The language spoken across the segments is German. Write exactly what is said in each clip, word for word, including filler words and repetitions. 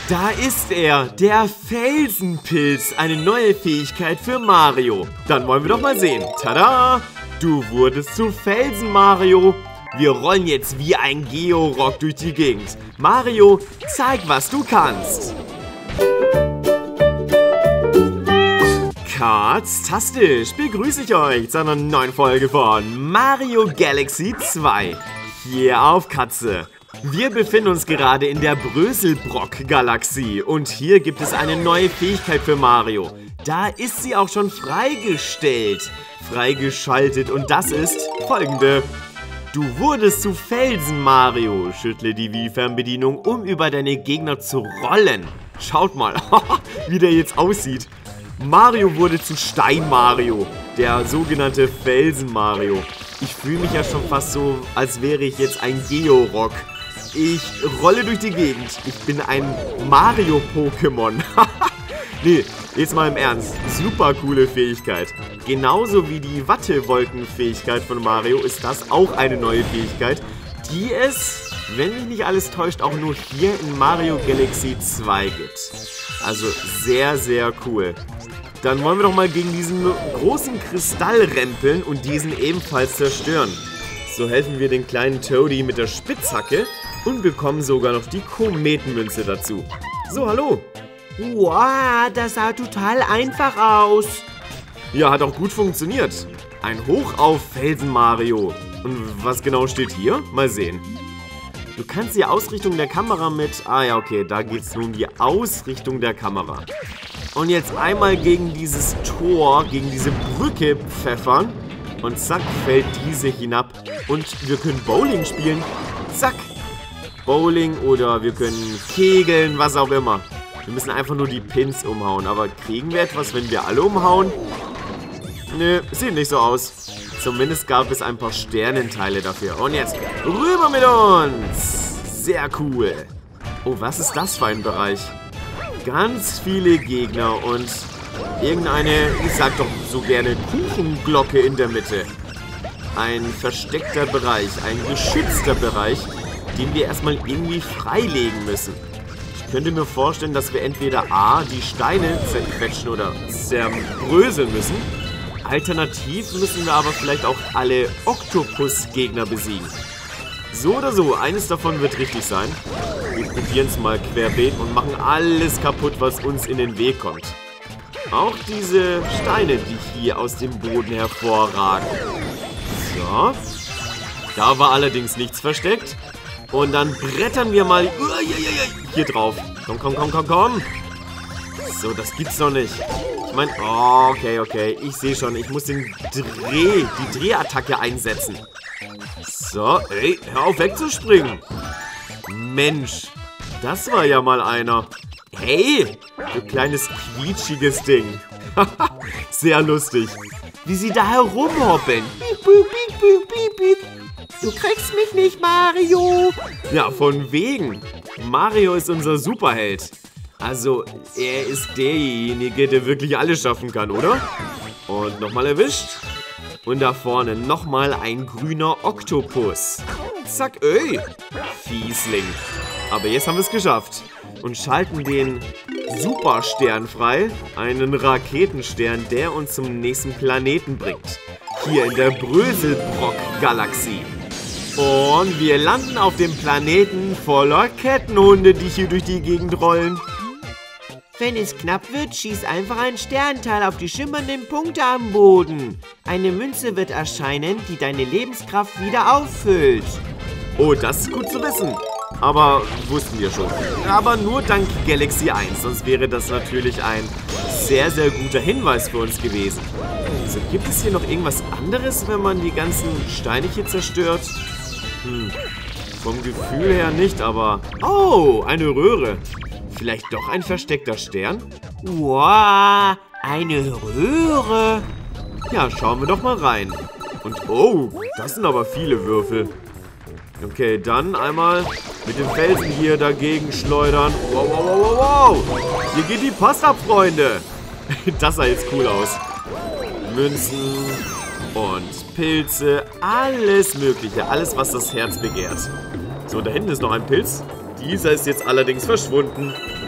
Da ist er, der Felsenpilz, eine neue Fähigkeit für Mario. Dann wollen wir doch mal sehen. Tada! Du wurdest zu Felsen, Mario. Wir rollen jetzt wie ein Georock durch die Gegend. Mario, zeig, was du kannst. Tastisch begrüße ich euch zu einer neuen Folge von Mario Galaxy zwei. Hier auf Katze. Wir befinden uns gerade in der Bröselbrock-Galaxie und hier gibt es eine neue Fähigkeit für Mario. Da ist sie auch schon freigestellt, freigeschaltet und das ist folgende. Du wurdest zu Felsen, Mario. Schüttle die Wii-Fernbedienung, um über deine Gegner zu rollen. Schaut mal, wie der jetzt aussieht. Mario wurde zu Stein Mario, der sogenannte Felsen Mario. Ich fühle mich ja schon fast so, als wäre ich jetzt ein Georock. Ich rolle durch die Gegend. Ich bin ein Mario-Pokémon. Nee, jetzt mal im Ernst. Super coole Fähigkeit. Genauso wie die Wattewolken-Fähigkeit von Mario ist das auch eine neue Fähigkeit, die es, wenn mich nicht alles täuscht, auch nur hier in Mario Galaxy zwei gibt. Also sehr, sehr cool. Dann wollen wir doch mal gegen diesen großen Kristall rempeln und diesen ebenfalls zerstören. So helfen wir den kleinen Toady mit der Spitzhacke und bekommen sogar noch die Kometenmünze dazu. So, hallo. Wow, das sah total einfach aus. Ja, hat auch gut funktioniert. Ein Hoch auf Felsen Mario. Und was genau steht hier? Mal sehen. Du kannst die Ausrichtung der Kamera mit... Ah ja, okay, da geht es nun um die Ausrichtung der Kamera. Und jetzt einmal gegen dieses Tor, gegen diese Brücke pfeffern. Und zack, fällt diese hinab. Und wir können Bowling spielen. Zack. Bowling oder wir können kegeln, was auch immer. Wir müssen einfach nur die Pins umhauen. Aber kriegen wir etwas, wenn wir alle umhauen? Nö, sieht nicht so aus. Zumindest gab es ein paar Sternenteile dafür. Und jetzt rüber mit uns. Sehr cool. Oh, was ist das für ein Bereich? Ganz viele Gegner und irgendeine, ich sag doch so gerne, Kuchenglocke in der Mitte. Ein versteckter Bereich, ein geschützter Bereich, den wir erstmal irgendwie freilegen müssen. Ich könnte mir vorstellen, dass wir entweder A, die Steine zerquetschen oder zerbröseln müssen. Alternativ müssen wir aber vielleicht auch alle Oktopus-Gegner besiegen. So oder so, eines davon wird richtig sein. Wir probieren es mal querbeet und machen alles kaputt, was uns in den Weg kommt. Auch diese Steine, die hier aus dem Boden hervorragen. So. Da war allerdings nichts versteckt. Und dann brettern wir mal hier drauf. Komm, komm, komm, komm, komm. So, das gibt's noch nicht. Ich meine, oh, okay, okay. Ich sehe schon, ich muss den Dreh, die Drehattacke einsetzen. So, ey, hör auf wegzuspringen. Mensch, das war ja mal einer. Hey, du kleines quietschiges Ding. Sehr lustig. Wie sie da herumhoppeln. Piep, piep, piep, piep, piep. Du kriegst mich nicht, Mario. Ja, von wegen. Mario ist unser Superheld. Also, er ist derjenige, der wirklich alles schaffen kann, oder? Und nochmal erwischt. Und da vorne nochmal ein grüner Oktopus. Zack, ey. Fiesling. Aber jetzt haben wir es geschafft. Und schalten den Superstern frei. Einen Raketenstern, der uns zum nächsten Planeten bringt. Hier in der Bröselbrock-Galaxie. Und wir landen auf dem Planeten voller Kettenhunde, die hier durch die Gegend rollen. Wenn es knapp wird, schieß einfach ein Sternteil auf die schimmernden Punkte am Boden. Eine Münze wird erscheinen, die deine Lebenskraft wieder auffüllt. Oh, das ist gut zu wissen. Aber wussten wir schon. Aber nur dank Galaxy eins, sonst wäre das natürlich ein sehr, sehr guter Hinweis für uns gewesen. Also, gibt es hier noch irgendwas anderes, wenn man die ganzen Steine hier zerstört? Hm, vom Gefühl her nicht, aber... Oh, eine Röhre. Vielleicht doch ein versteckter Stern? Wow, eine Röhre. Ja, schauen wir doch mal rein. Und oh, das sind aber viele Würfel. Okay, dann einmal mit dem Felsen hier dagegen schleudern. Wow, wow, wow, wow, wow. Hier geht die Post ab, Freunde. Das sah jetzt cool aus. Münzen und Pilze, alles Mögliche. Alles, was das Herz begehrt. So, da hinten ist noch ein Pilz. Dieser ist jetzt allerdings verschwunden.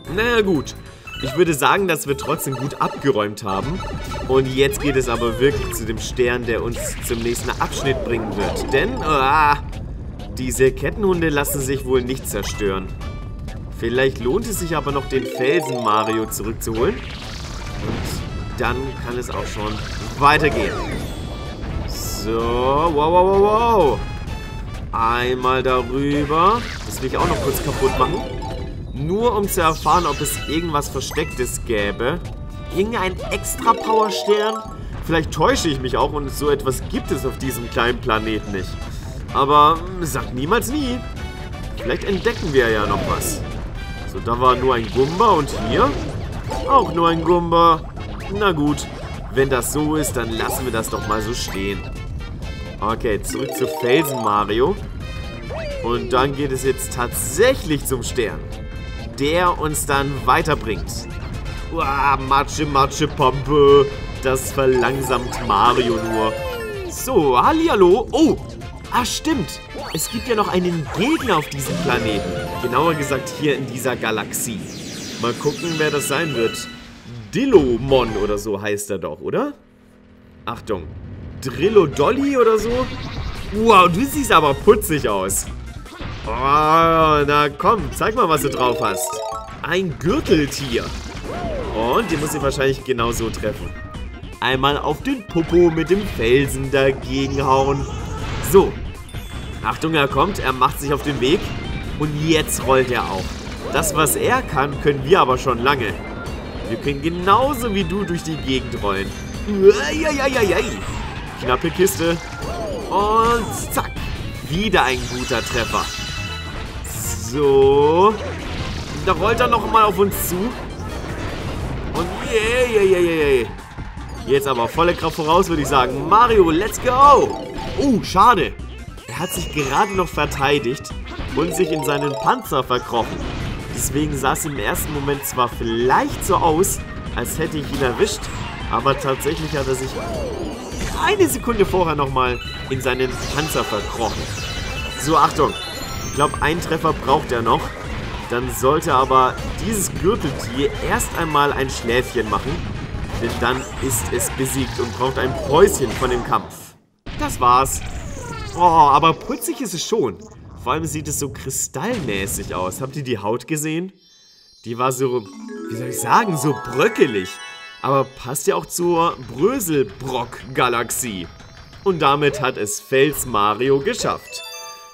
Naja gut, ich würde sagen, dass wir trotzdem gut abgeräumt haben. Und jetzt geht es aber wirklich zu dem Stern, der uns zum nächsten Abschnitt bringen wird. Denn, ah, diese Kettenhunde lassen sich wohl nicht zerstören. Vielleicht lohnt es sich aber noch, den Felsen Mario zurückzuholen. Und dann kann es auch schon weitergehen. So, wow, wow, wow, wow. Einmal darüber. Das will ich auch noch kurz kaputt machen. Nur um zu erfahren, ob es irgendwas Verstecktes gäbe. Irgendein extra Powerstern? Vielleicht täusche ich mich auch und so etwas gibt es auf diesem kleinen Planeten nicht. Aber sag niemals nie. Vielleicht entdecken wir ja noch was. So, da war nur ein Gumba und hier auch nur ein Gumba. Na gut, wenn das so ist, dann lassen wir das doch mal so stehen. Okay, zurück zu Felsen Mario. Und dann geht es jetzt tatsächlich zum Stern, der uns dann weiterbringt. Uah, Matsche, Matsche, Pampe. Das verlangsamt Mario nur. So, hallihallo. Oh, ah, stimmt. Es gibt ja noch einen Gegner auf diesem Planeten. Genauer gesagt hier in dieser Galaxie. Mal gucken, wer das sein wird. Dillomon oder so heißt er doch, oder? Achtung. Drillo Dolly oder so? Wow, du siehst aber putzig aus. Oh, na komm, zeig mal, was du drauf hast. Ein Gürteltier. Und den muss ich wahrscheinlich genau so treffen. Einmal auf den Popo mit dem Felsen dagegen hauen. So. Achtung, er kommt, er macht sich auf den Weg. Und jetzt rollt er auch. Das, was er kann, können wir aber schon lange. Wir können genauso wie du durch die Gegend rollen. Uiuiuiui. Knappe Kiste. Und zack. Wieder ein guter Treffer. So. Da rollt er nochmal auf uns zu. Und yeah, yeah, yeah, yeah. Jetzt aber volle Kraft voraus, würde ich sagen. Mario, let's go. Oh, schade. Er hat sich gerade noch verteidigt und sich in seinen Panzer verkrochen. Deswegen sah es im ersten Moment zwar vielleicht so aus, als hätte ich ihn erwischt, aber tatsächlich hat er sich eine Sekunde vorher nochmal in seinen Panzer verkrochen. So, Achtung. Ich glaube, einen Treffer braucht er noch. Dann sollte aber dieses Gürteltier erst einmal ein Schläfchen machen. Denn dann ist es besiegt und braucht ein Päuschen von dem Kampf. Das war's. Oh, aber putzig ist es schon. Vor allem sieht es so kristallmäßig aus. Habt ihr die Haut gesehen? Die war so, wie soll ich sagen, so bröckelig. Aber passt ja auch zur Bröselbrock-Galaxie. Und damit hat es Fels Mario geschafft.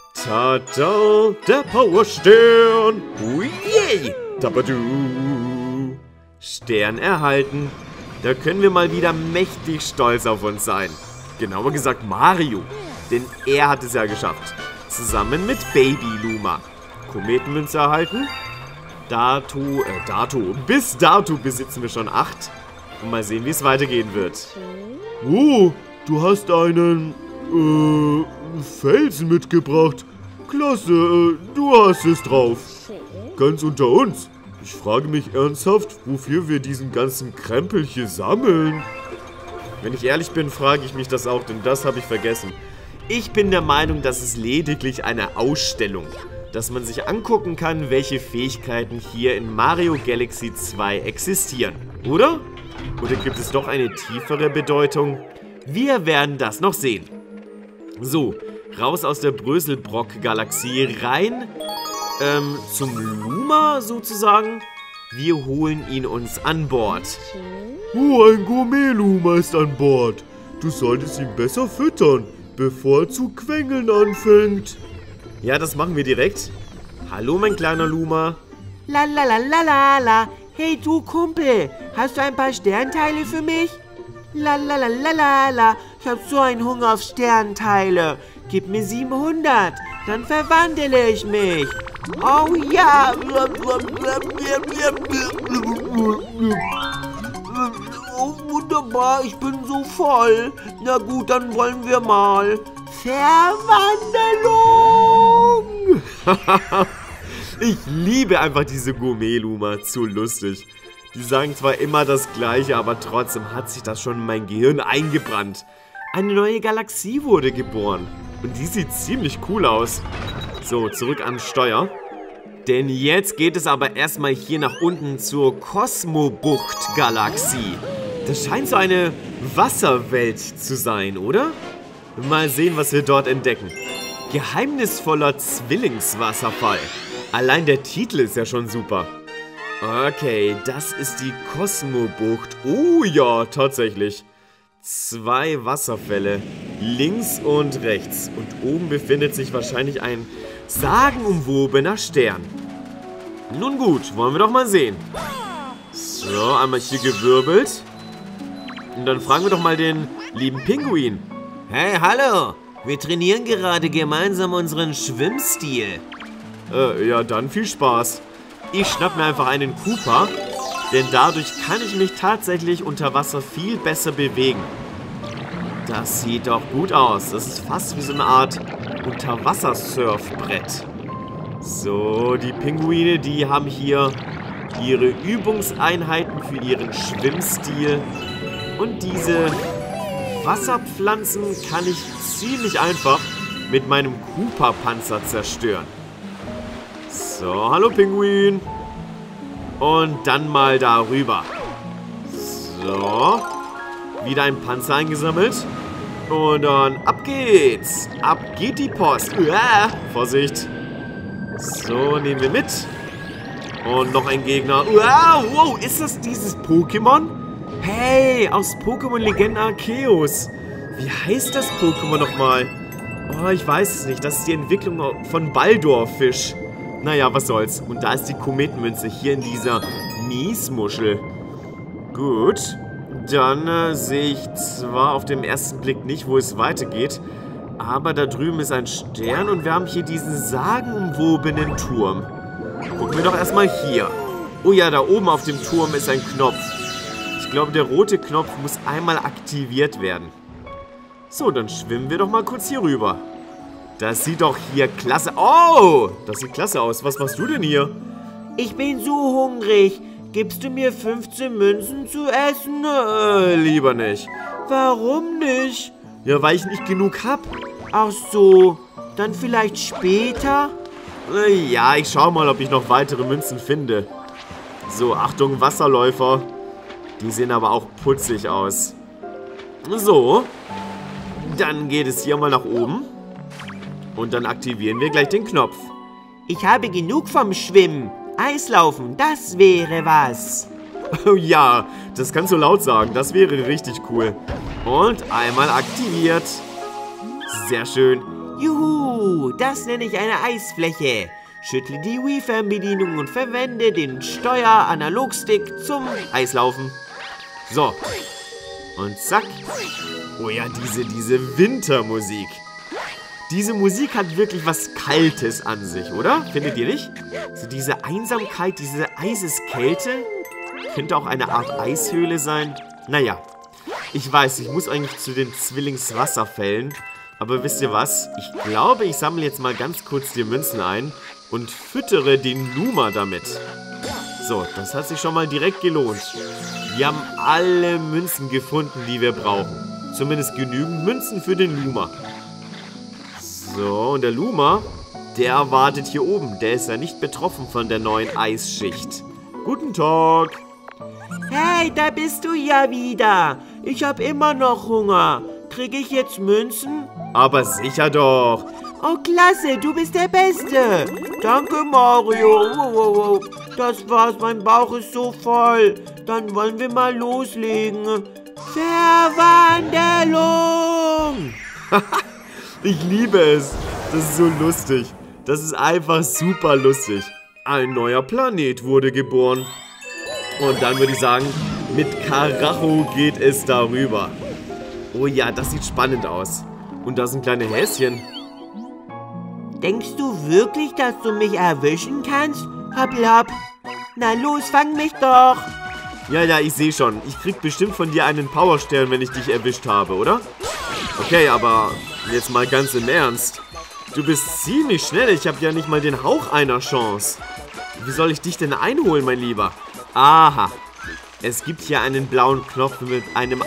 Tada, der Powerstern. Ui, tabadu. Stern erhalten. Da können wir mal wieder mächtig stolz auf uns sein. Genauer gesagt Mario. Denn er hat es ja geschafft. Zusammen mit Baby Luma. Kometenmünze erhalten. Dato, äh, dato. Bis dato besitzen wir schon acht. Und mal sehen, wie es weitergehen wird. Oh, du hast einen, äh, Felsen mitgebracht. Klasse, äh, du hast es drauf. Ganz unter uns. Ich frage mich ernsthaft, wofür wir diesen ganzen Krempel hier sammeln. Wenn ich ehrlich bin, frage ich mich das auch, denn das habe ich vergessen. Ich bin der Meinung, das ist lediglich eine Ausstellung, dass man sich angucken kann, welche Fähigkeiten hier in Mario Galaxy zwei existieren, oder? Oder gibt es doch eine tiefere Bedeutung? Wir werden das noch sehen. So, raus aus der Bröselbrock-Galaxie, rein ähm, zum Luma sozusagen. Wir holen ihn uns an Bord. Oh, ein Gourmet-Luma ist an Bord. Du solltest ihn besser füttern, bevor er zu quengeln anfängt. Ja, das machen wir direkt. Hallo, mein kleiner Luma. La la la la la la. Hey du Kumpel, hast du ein paar Sternteile für mich? La la la la la la. Ich hab so einen Hunger auf Sternteile. Gib mir siebenhundert, dann verwandle ich mich. Oh ja. Oh, wunderbar, ich bin so voll. Na gut, dann wollen wir mal. Verwandlung! Ich liebe einfach diese Gourmet-Luma, zu lustig. Die sagen zwar immer das Gleiche, aber trotzdem hat sich das schon in mein Gehirn eingebrannt. Eine neue Galaxie wurde geboren. Und die sieht ziemlich cool aus. So, zurück an Steuer. Denn jetzt geht es aber erstmal hier nach unten zur Kosmobucht-Galaxie. Das scheint so eine Wasserwelt zu sein, oder? Mal sehen, was wir dort entdecken. Geheimnisvoller Zwillingswasserfall. Allein der Titel ist ja schon super. Okay, das ist die Kosmobucht. Oh ja, tatsächlich. Zwei Wasserfälle, links und rechts. Und oben befindet sich wahrscheinlich ein sagenumwobener Stern. Nun gut, wollen wir doch mal sehen. So, einmal hier gewirbelt. Und dann fragen wir doch mal den lieben Pinguin. Hey, hallo. Wir trainieren gerade gemeinsam unseren Schwimmstil. Äh, ja, dann viel Spaß. Ich schnapp mir einfach einen Koopa, denn dadurch kann ich mich tatsächlich unter Wasser viel besser bewegen. Das sieht doch gut aus. Das ist fast wie so eine Art Unterwassersurfbrett. So, die Pinguine, die haben hier ihre Übungseinheiten für ihren Schwimmstil. Und diese Wasserpflanzen kann ich ziemlich einfach mit meinem Koopa-Panzer zerstören. So, hallo Pinguin. Und dann mal darüber. So. Wieder ein Panzer eingesammelt. Und dann ab geht's. Ab geht die Post. Uah, Vorsicht. So, nehmen wir mit. Und noch ein Gegner. Uah, wow, ist das dieses Pokémon? Hey, aus Pokémon Legenden Arceus. Wie heißt das Pokémon nochmal? Oh, ich weiß es nicht. Das ist die Entwicklung von Baldorfisch. Naja, was soll's. Und da ist die Kometenmünze hier in dieser Miesmuschel. Gut. Dann äh, sehe ich zwar auf den ersten Blick nicht, wo es weitergeht. Aber da drüben ist ein Stern und wir haben hier diesen sagenumwobenen Turm. Gucken wir doch erstmal hier. Oh ja, da oben auf dem Turm ist ein Knopf. Ich glaube, der rote Knopf muss einmal aktiviert werden. So, dann schwimmen wir doch mal kurz hier rüber. Das sieht doch hier klasse... Oh, das sieht klasse aus. Was machst du denn hier? Ich bin so hungrig. Gibst du mir fünfzehn Münzen zu essen? Äh, lieber nicht. Warum nicht? Ja, weil ich nicht genug hab. Ach so, dann vielleicht später? Äh, ja, ich schau mal, ob ich noch weitere Münzen finde. So, Achtung, Wasserläufer. Die sehen aber auch putzig aus. So, dann geht es hier mal nach oben. Und dann aktivieren wir gleich den Knopf. Ich habe genug vom Schwimmen. Eislaufen, das wäre was. Oh ja, das kannst du laut sagen. Das wäre richtig cool. Und einmal aktiviert. Sehr schön. Juhu, das nenne ich eine Eisfläche. Schüttle die Wii-Fernbedienung und verwende den Steuer-Analogstick zum Eislaufen. So. Und zack. Oh ja, diese, diese Wintermusik. Diese Musik hat wirklich was Kaltes an sich, oder? Findet ihr nicht? So diese Einsamkeit, diese Eiseskälte. Könnte auch eine Art Eishöhle sein. Naja, ich weiß, ich muss eigentlich zu den Zwillingswasserfällen. Aber wisst ihr was? Ich glaube, ich sammle jetzt mal ganz kurz die Münzen ein und füttere den Luma damit. So, das hat sich schon mal direkt gelohnt. Wir haben alle Münzen gefunden, die wir brauchen. Zumindest genügend Münzen für den Luma. So, und der Luma, der wartet hier oben. Der ist ja nicht betroffen von der neuen Eisschicht. Guten Tag. Hey, da bist du ja wieder. Ich habe immer noch Hunger. Kriege ich jetzt Münzen? Aber sicher doch. Oh, klasse, du bist der Beste. Danke, Mario. Wow, wow, wow. Das war's, mein Bauch ist so voll. Dann wollen wir mal loslegen. Verwandlung. Ich liebe es. Das ist so lustig. Das ist einfach super lustig. Ein neuer Planet wurde geboren. Und dann würde ich sagen, mit Karacho geht es darüber. Oh ja, das sieht spannend aus. Und da sind kleine Häschen. Denkst du wirklich, dass du mich erwischen kannst? Hoppla. Na los, fang mich doch. Ja, ja, ich sehe schon. Ich krieg bestimmt von dir einen Powerstern, wenn ich dich erwischt habe, oder? Okay, aber jetzt mal ganz im Ernst. Du bist ziemlich schnell. Ich habe ja nicht mal den Hauch einer Chance. Wie soll ich dich denn einholen, mein Lieber? Aha. Es gibt hier einen blauen Knopf mit einem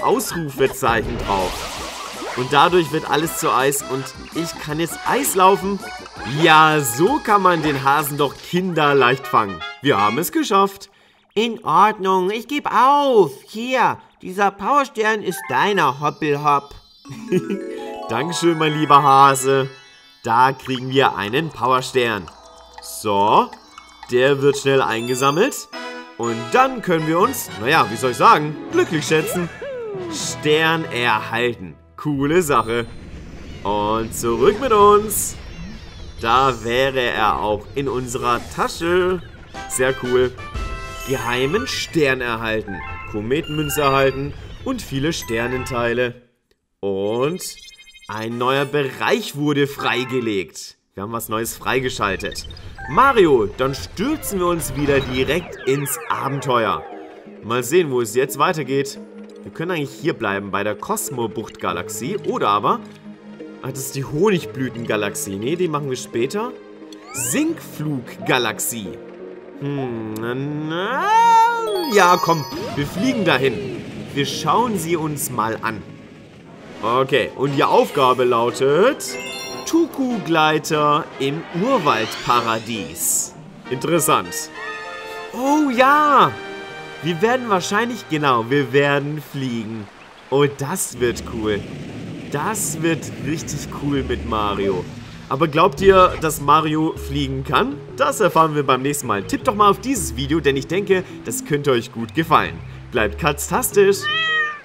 Ausrufezeichen drauf. Und dadurch wird alles zu Eis und ich kann jetzt Eis laufen. Ja, so kann man den Hasen doch kinderleicht fangen. Wir haben es geschafft. In Ordnung, ich gebe auf. Hier, dieser Powerstern ist deiner, Hoppelhopp. Dankeschön, mein lieber Hase. Da kriegen wir einen Powerstern. So, der wird schnell eingesammelt. Und dann können wir uns, naja, wie soll ich sagen, glücklich schätzen. Stern erhalten. Coole Sache. Und zurück mit uns. Da wäre er auch in unserer Tasche. Sehr cool. Geheimen Stern erhalten. Kometenmünze erhalten. Und viele Sternenteile. Und ein neuer Bereich wurde freigelegt. Wir haben was Neues freigeschaltet. Mario, dann stürzen wir uns wieder direkt ins Abenteuer. Mal sehen, wo es jetzt weitergeht. Wir können eigentlich hier bleiben bei der Kosmobucht-Galaxie. Oder aber... Ah, das ist die Honigblüten-Galaxie. Nee, die machen wir später. Sinkflug-Galaxie. Hm, na, ja, komm, wir fliegen dahin. Wir schauen sie uns mal an. Okay, und die Aufgabe lautet... Tuku-Gleiter im Urwaldparadies. Interessant. Oh ja! Wir werden wahrscheinlich, genau, wir werden fliegen. Oh, das wird cool. Das wird richtig cool mit Mario. Aber glaubt ihr, dass Mario fliegen kann? Das erfahren wir beim nächsten Mal. Tippt doch mal auf dieses Video, denn ich denke, das könnte euch gut gefallen. Bleibt katztastisch!